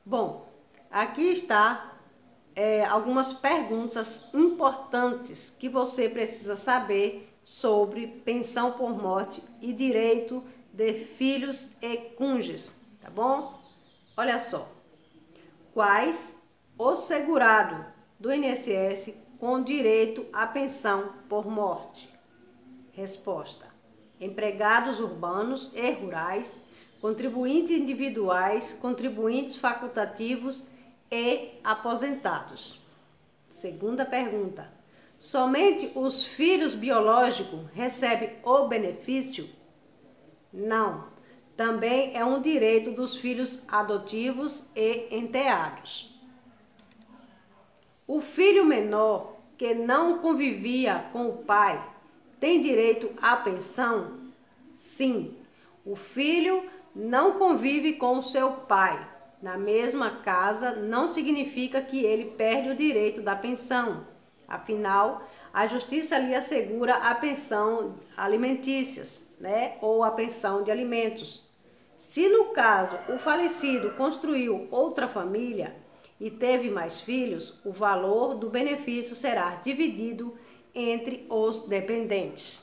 Bom, aqui está algumas perguntas importantes que você precisa saber sobre pensão por morte e direito de filhos e cônjuges, tá bom? Olha só, quais o segurado do INSS com direito à pensão por morte? Resposta: empregados urbanos e rurais, contribuintes individuais, contribuintes facultativos e aposentados. Segunda pergunta: somente os filhos biológicos recebem o benefício? Não. Também é um direito dos filhos adotivos e enteados. O filho menor que não convivia com o pai tem direito à pensão? Sim. O filho não convive com o seu pai na mesma casa não significa que ele perde o direito da pensão. Afinal, a justiça lhe assegura a pensão alimentícias, né? Ou a pensão de alimentos. Se no caso o falecido construiu outra família e teve mais filhos, o valor do benefício será dividido entre os dependentes.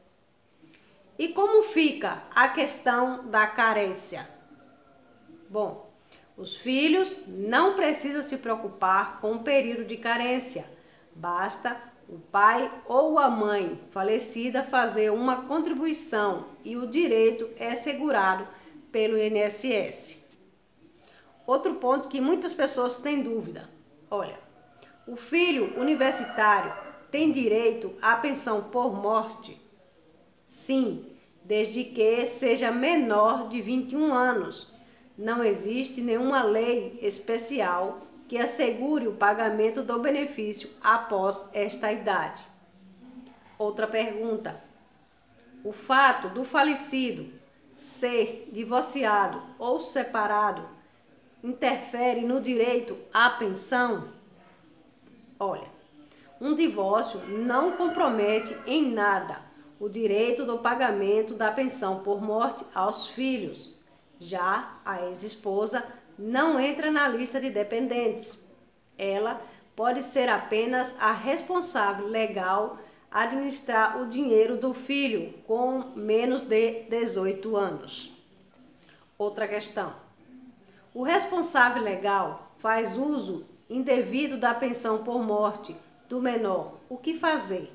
E como fica a questão da carência? Bom, os filhos não precisam se preocupar com o período de carência. Basta o pai ou a mãe falecida fazer uma contribuição e o direito é assegurado pelo INSS. Outro ponto que muitas pessoas têm dúvida. Olha, o filho universitário tem direito à pensão por morte? Sim, desde que seja menor de 21 anos. Não existe nenhuma lei especial que assegure o pagamento do benefício após esta idade. Outra pergunta: o fato do falecido ser divorciado ou separado interfere no direito à pensão? Olha, um divórcio não compromete em nada o direito do pagamento da pensão por morte aos filhos. Já a ex-esposa não entra na lista de dependentes. Ela pode ser apenas a responsável legal a administrar o dinheiro do filho com menos de 18 anos. Outra questão: o responsável legal faz uso indevido da pensão por morte do menor. O que fazer?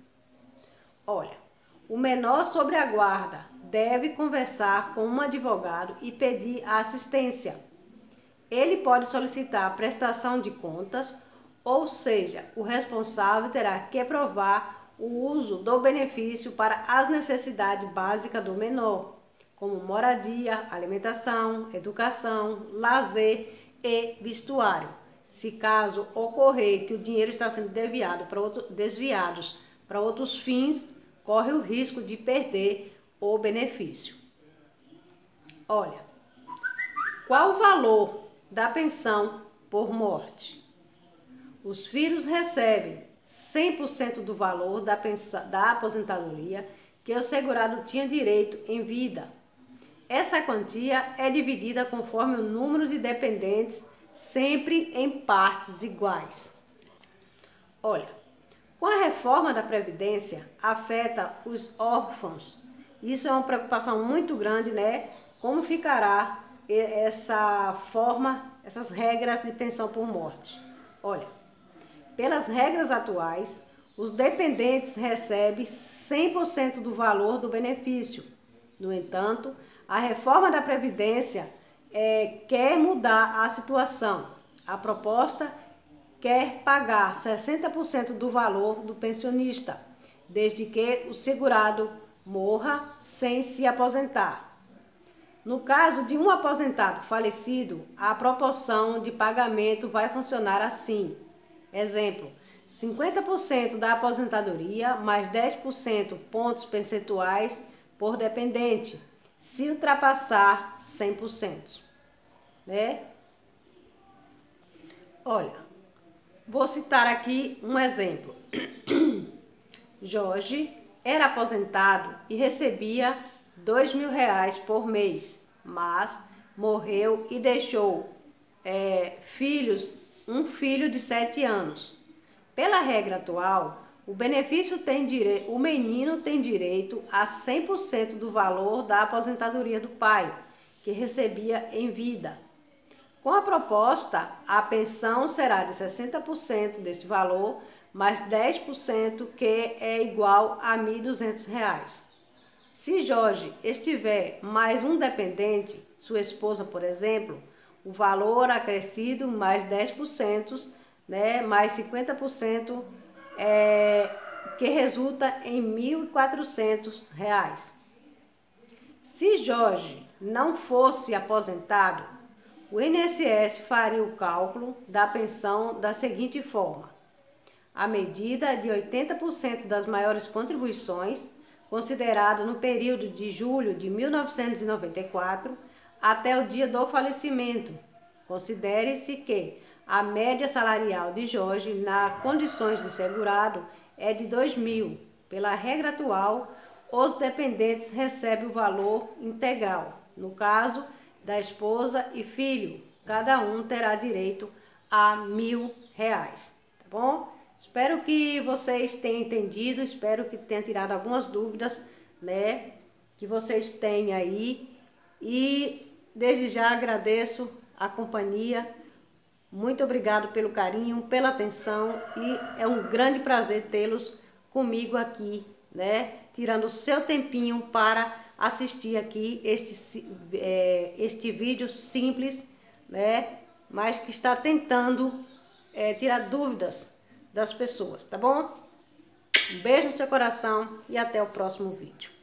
Olha, o menor sobre a guarda deve conversar com um advogado e pedir assistência. Ele pode solicitar prestação de contas, ou seja, o responsável terá que provar o uso do benefício para as necessidades básicas do menor, como moradia, alimentação, educação, lazer e vestuário. Se caso ocorrer que o dinheiro está sendo desviados para outros fins, corre o risco de perder o benefício. Olha, qual o valor da pensão por morte? Os filhos recebem 100% do valor da aposentadoria que o segurado tinha direito em vida. Essa quantia é dividida conforme o número de dependentes, sempre em partes iguais. Olha, com a reforma da Previdência, afeta os órfãos. Isso é uma preocupação muito grande, né? Como ficará essas regras de pensão por morte? Olha, pelas regras atuais, os dependentes recebem 100% do valor do benefício. No entanto, a reforma da Previdência quer mudar a situação. A proposta quer pagar 60% do valor do pensionista, desde que o segurado morra sem se aposentar. No caso de um aposentado falecido, a proporção de pagamento vai funcionar assim. Exemplo: 50% da aposentadoria mais 10% pontos percentuais por dependente, se ultrapassar 100%, né? Olha, vou citar aqui um exemplo. Jorge era aposentado e recebia R$ 2.000 por mês, mas morreu e deixou um filho de 7 anos. Pela regra atual, o menino tem direito a 100% do valor da aposentadoria do pai, que recebia em vida. Com a proposta, a pensão será de 60% deste valor, mais 10%, que é igual a R$ 1.200. Se Jorge estiver mais um dependente, sua esposa, por exemplo, o valor acrescido mais 10%, né, mais 50%, que resulta em R$ 1.400. Se Jorge não fosse aposentado, o INSS faria o cálculo da pensão da seguinte forma: a medida de 80% das maiores contribuições, considerado no período de julho de 1994 até o dia do falecimento. Considere-se que a média salarial de Jorge, nas condições de segurado, é de 2.000. Pela regra atual, os dependentes recebem o valor integral. No caso da esposa e filho, cada um terá direito a R$ 1.000, tá bom? Espero que vocês tenham entendido, espero que tenha tirado algumas dúvidas, né, que vocês têm aí. E desde já agradeço a companhia. Muito obrigado pelo carinho, pela atenção, e é um grande prazer tê-los comigo aqui, né, tirando o seu tempinho para assistir aqui este vídeo simples, né, mas que está tentando tirar dúvidas das pessoas, tá bom? Um beijo no seu coração e até o próximo vídeo.